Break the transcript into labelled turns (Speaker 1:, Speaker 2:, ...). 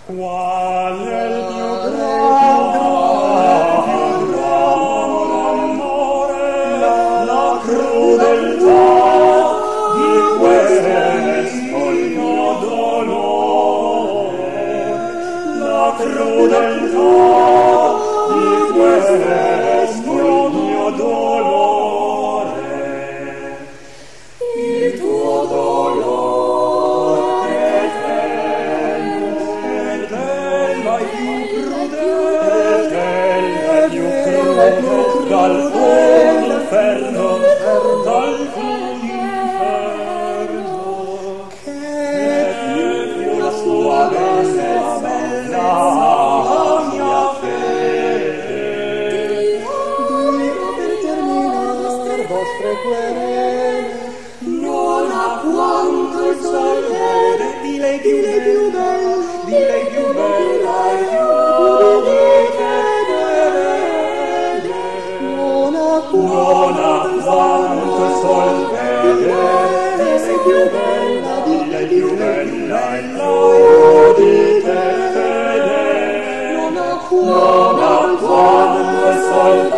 Speaker 1: Qual è il più grande amore, la crudeltà di questo il mio dolore, la crudeltà di questo il mio dolore, il tuo dolore ed è la più crudele dal fuoco inferno, dal fuoco inferno, che più la sua bellezza, la mia fede. Per terminare vostre querele, non ha quanto il sol vede, di lei più bella, di lei più bella e più udite vede. Non ha quanto il sol vede, di lei più bella, di lei più bella e più udite vede. Non ha quanto il sol vede,